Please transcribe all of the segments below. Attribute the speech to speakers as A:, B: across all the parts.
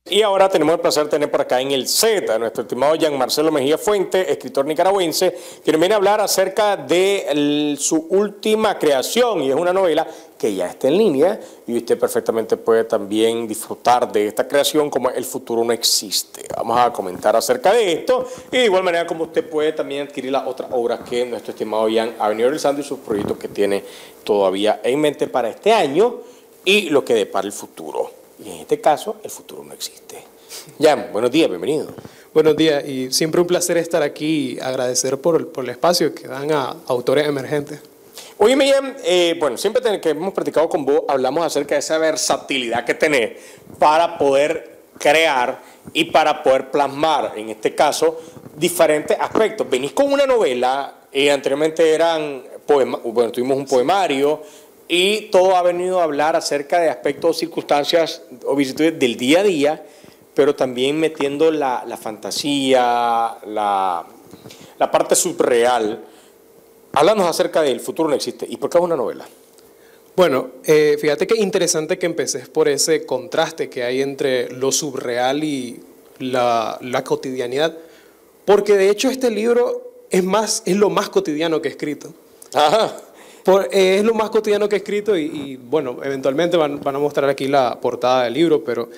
A: Y ahora tenemos el placer de tener por acá en el set a nuestro estimado Jean Marcelo Mejía Fuente, escritor nicaragüense, que nos viene a hablar acerca de su última creación, y es una novela que ya está en línea, y usted perfectamente puede también disfrutar de esta creación como El futuro no existe. Vamos a comentar acerca de esto, y de igual manera como usted puede también adquirir las otras obras que nuestro estimado Jean ha venido realizando y sus proyectos que tiene todavía en mente para este año y lo que depara el futuro. Y en este caso, el futuro no existe. Jan, buenos días, bienvenido.
B: Buenos días, y siempre un placer estar aquí y agradecer por el espacio que dan a autores emergentes.
A: Oye, Jan, bueno, siempre que hemos practicado con vos, hablamos acerca de esa versatilidad que tenés para poder crear y para poder plasmar, en este caso, diferentes aspectos. Venís con una novela, anteriormente eran poemas, bueno, tuvimos un poemario, y todo ha venido a hablar acerca de aspectos, circunstancias o vicisitudes del día a día, pero también metiendo la fantasía, la parte subreal. Háblanos acerca de El futuro no existe. ¿Y por qué es una novela?
B: Bueno, fíjate que interesante que empecés por ese contraste que hay entre lo subreal y la cotidianidad, porque de hecho este libro es lo más cotidiano que he escrito.
A: Ajá.
B: Es lo más cotidiano que he escrito y bueno, eventualmente van a mostrar aquí la portada del libro, pero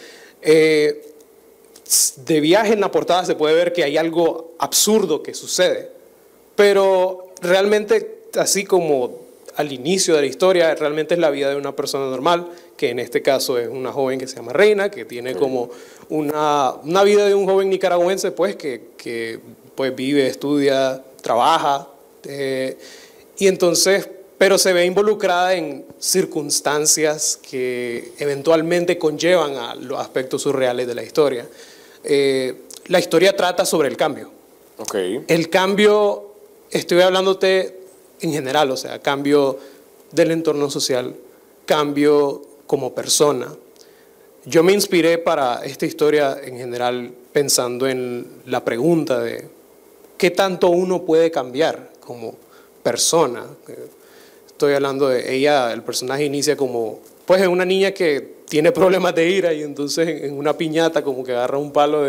B: de viaje en la portada se puede ver que hay algo absurdo que sucede, pero realmente, así como al inicio de la historia, realmente es la vida de una persona normal, que en este caso es una joven que se llama Reina, que tiene como una vida de un joven nicaragüense, pues, que pues, vive, estudia, trabaja, y entonces, pero se ve involucrada en circunstancias que eventualmente conllevan a los aspectos surreales de la historia. La historia trata sobre el cambio.
A: Okay.
B: El cambio, estoy hablándote en general, o sea, cambio del entorno social, cambio como persona. Yo me inspiré para esta historia en general pensando en la pregunta de ¿qué tanto uno puede cambiar como persona? Estoy hablando de ella, el personaje inicia como, pues es una niña que tiene problemas de ira y entonces en una piñata como que agarra un palo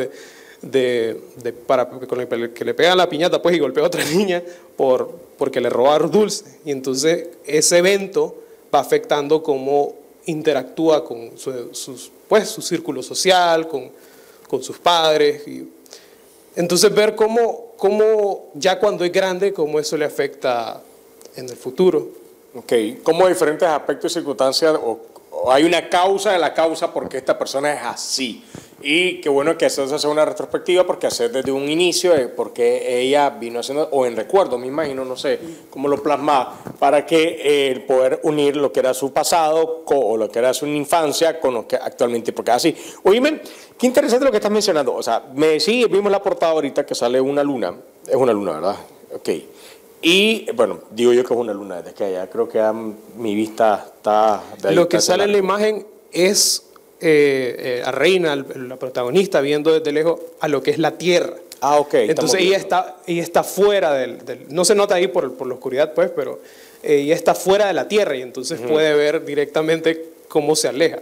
B: con el que le pega la piñata pues y golpea a otra niña porque le robaron dulce. Y entonces ese evento va afectando cómo interactúa con su círculo social, con sus padres. Y entonces ver cómo ya cuando es grande, cómo eso le afecta en el futuro.
A: Ok, ¿cómo diferentes aspectos y circunstancias o hay una causa de la causa por qué esta persona es así? Y qué bueno que haces una retrospectiva porque hacer desde un inicio de por qué ella vino haciendo, o en recuerdo, me imagino, no sé cómo lo plasma, para que el poder unir lo que era su pasado o lo que era su infancia con lo que actualmente, porque así. Oíme, qué interesante lo que estás mencionando. O sea, me decís, vimos la portada ahorita que sale una luna, es una luna, ¿verdad? Ok. Y bueno, digo yo que es una luna, desde que allá creo que mi vista está... De ahí
B: lo que sale en la imagen es a Reina, la protagonista, viendo desde lejos a lo que es la Tierra.
A: Ah, ok.
B: Entonces ella está fuera no se nota ahí por la oscuridad, pues, pero ella está fuera de la Tierra y entonces puede ver directamente cómo se aleja.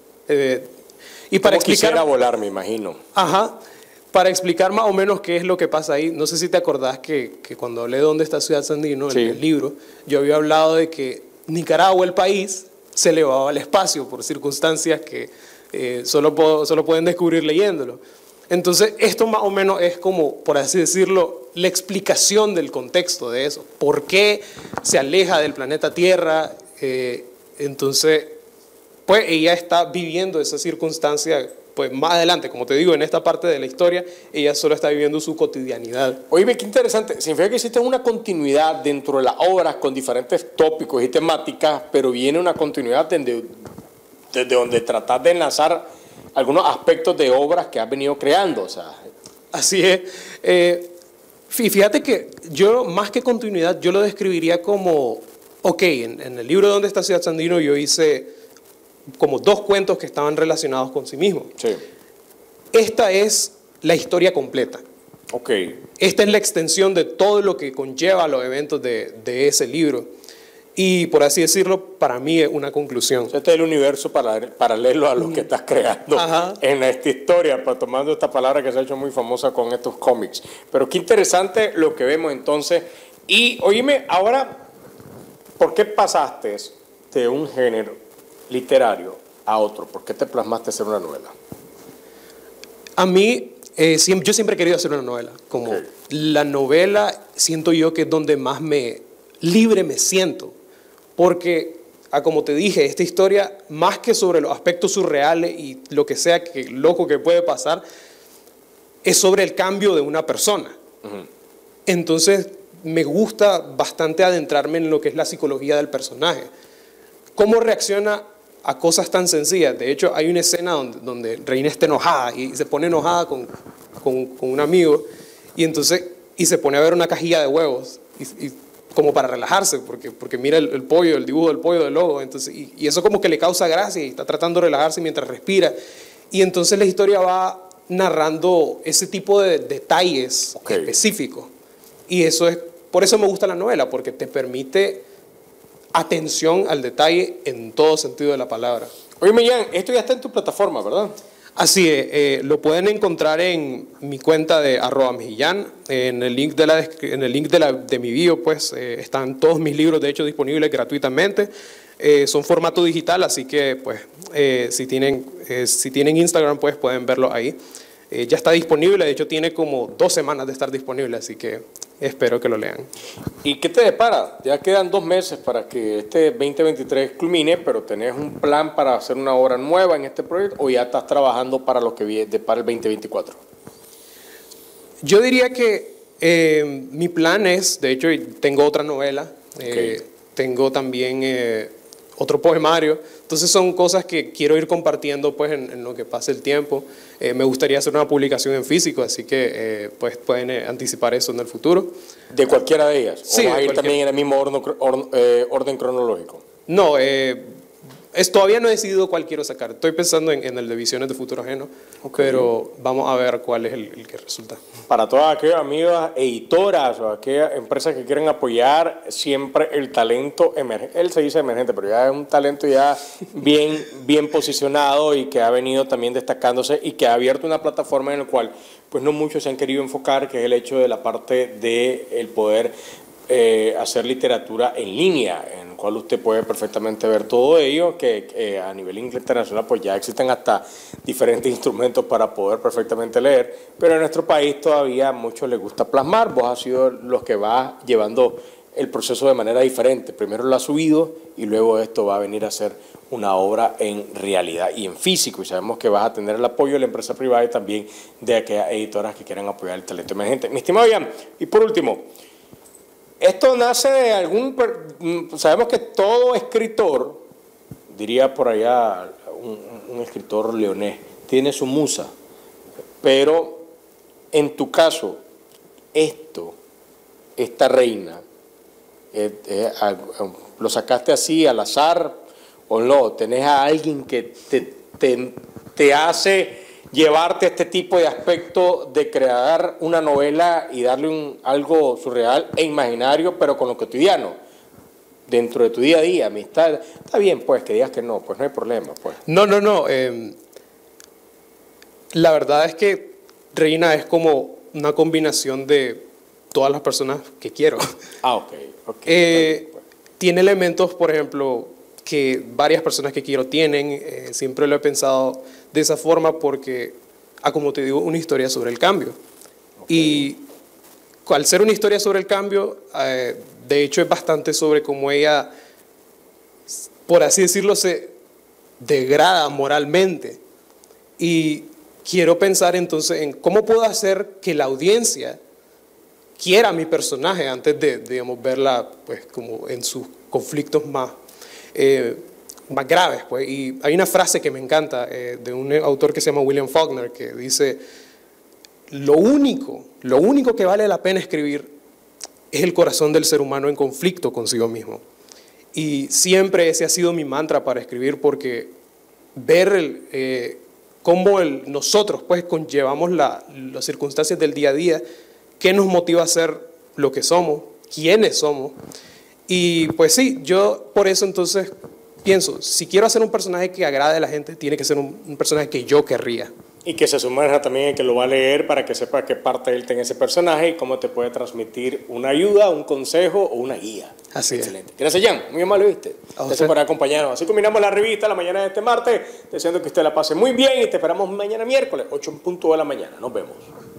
B: Y para explicar,
A: quisiera volar, me imagino.
B: Ajá. Para explicar más o menos qué es lo que pasa ahí, no sé si te acordás que cuando hablé de dónde está Ciudad Sandino, en el libro, yo había hablado de que Nicaragua, el país, se elevaba al espacio por circunstancias que solo pueden descubrir leyéndolo. Entonces, esto más o menos es como, por así decirlo, la explicación del contexto de eso. ¿Por qué se aleja del planeta Tierra? Entonces, pues ella está viviendo esa circunstancia. Pues más adelante, como te digo, en esta parte de la historia, ella solo está viviendo su cotidianidad.
A: Oye, qué interesante. Significa que existe una continuidad dentro de las obras con diferentes tópicos y temáticas, pero viene una continuidad desde donde tratas de enlazar algunos aspectos de obras que has venido creando. O sea.
B: Así es. Fíjate que yo, más que continuidad, yo lo describiría como, ok, en el libro ¿Dónde está Ciudad Sandino? Yo hice como 2 cuentos que estaban relacionados con sí mismos.
A: Sí.
B: Esta es la historia completa.
A: Okay.
B: Esta es la extensión de todo lo que conlleva los eventos de ese libro. Y por así decirlo, para mí es una conclusión.
A: Este es el universo paralelo a lo que estás creando en esta historia, tomando esta palabra que se ha hecho muy famosa con estos cómics. Pero qué interesante lo que vemos entonces. Y oíme, ahora, ¿por qué pasaste de un género literario a otro? ¿Por qué te plasmaste a hacer una novela?
B: A mí, yo siempre he querido hacer una novela. Como la novela, siento yo que es donde más libre me siento. Porque, como te dije, esta historia, más que sobre los aspectos surreales y lo que sea que loco que puede pasar, es sobre el cambio de una persona. Entonces, me gusta bastante adentrarme en lo que es la psicología del personaje. ¿Cómo reacciona a cosas tan sencillas? De hecho, hay una escena donde Reina está enojada y se pone enojada con un amigo y se pone a ver una cajilla de huevos como para relajarse, porque mira el pollo, el dibujo del pollo del lobo, entonces, y eso como que le causa gracia y está tratando de relajarse mientras respira. Y entonces la historia va narrando ese tipo de detalles específicos. Y por eso me gusta la novela, porque te permite atención al detalle en todo sentido de la palabra.
A: Oye, Millán, esto ya está en tu plataforma, ¿verdad?
B: Así es, lo pueden encontrar en mi cuenta de @mejillán, en el link de mi bio, pues están todos mis libros, de hecho, disponibles gratuitamente. Son formato digital, así que pues si tienen Instagram, pues pueden verlo ahí. Ya está disponible, de hecho tiene como 2 semanas de estar disponible, así que espero que lo lean.
A: ¿Y qué te depara? Ya quedan 2 meses para que este 2023 culmine, pero ¿tenés un plan para hacer una obra nueva en este proyecto o ya estás trabajando para lo que viene para el 2024?
B: Yo diría que mi plan es, de hecho tengo otra novela, tengo también otro poemario, entonces son cosas que quiero ir compartiendo pues en lo que pase el tiempo. Me gustaría hacer una publicación en físico, así que pues pueden anticipar eso en el futuro.
A: ¿De cualquiera de ellas?
B: Sí,
A: ¿O vas a ir también en el mismo orden cronológico?
B: No, todavía no he decidido cuál quiero sacar. Estoy pensando en el de Visiones de Futuro Ajeno, pero vamos a ver cuál es el que resulta.
A: Para todas aquellas amigas editoras o aquellas empresas que quieren apoyar siempre el talento emergente, él se dice emergente, pero ya es un talento ya bien posicionado y que ha venido también destacándose y que ha abierto una plataforma en la cual pues no muchos se han querido enfocar, que es el hecho de la parte de el poder hacer literatura en línea, en el cual usted puede perfectamente ver todo ello, que a nivel internacional pues ya existen hasta diferentes instrumentos para poder perfectamente leer, pero en nuestro país todavía a muchos les gusta plasmar. Vos has sido los que va llevando el proceso de manera diferente. Primero lo has subido y luego esto va a venir a ser una obra en realidad y en físico, y sabemos que vas a tener el apoyo de la empresa privada y también de aquellas editoras que quieran apoyar el talento emergente. Mi estimado Ian, y por último, esto nace de sabemos que todo escritor, diría por allá un escritor leonés, tiene su musa, pero en tu caso, esta Reina, ¿lo sacaste así al azar o no? ¿Tenés a alguien que te hace llevarte a este tipo de aspecto de crear una novela y darle algo surreal e imaginario, pero con lo cotidiano, dentro de tu día a día, amistad? Está bien, pues, que digas que no, pues no hay problema, pues.
B: No. La verdad es que Reina es como una combinación de todas las personas que quiero.
A: Ok.
B: Tiene elementos, por ejemplo, que varias personas que quiero tienen. Siempre lo he pensado de esa forma porque, como te digo, una historia sobre el cambio. Y al ser una historia sobre el cambio, de hecho es bastante sobre cómo ella, por así decirlo, se degrada moralmente. Y quiero pensar entonces en cómo puedo hacer que la audiencia quiera a mi personaje antes de, digamos, verla pues como en sus conflictos más graves, pues. Y hay una frase que me encanta de un autor que se llama William Faulkner, que dice: lo único que vale la pena escribir es el corazón del ser humano en conflicto consigo mismo. Y siempre ese ha sido mi mantra para escribir, porque ver cómo nosotros pues conllevamos las circunstancias del día a día, qué nos motiva a ser lo que somos, quiénes somos, Y pues sí, yo por eso entonces pienso, si quiero hacer un personaje que agrade a la gente, tiene que ser un personaje que yo querría.
A: Y que se sumerja también en que lo va a leer para que sepa qué parte de él tiene ese personaje y cómo te puede transmitir una ayuda, un consejo o una guía.
B: Así
A: Excelente. Gracias, Jan. Muy amable, ¿viste? Gracias por acompañarnos. Así combinamos la revista la mañana de este martes, deseando que usted la pase muy bien y te esperamos mañana miércoles, 8 en punto de la mañana. Nos vemos.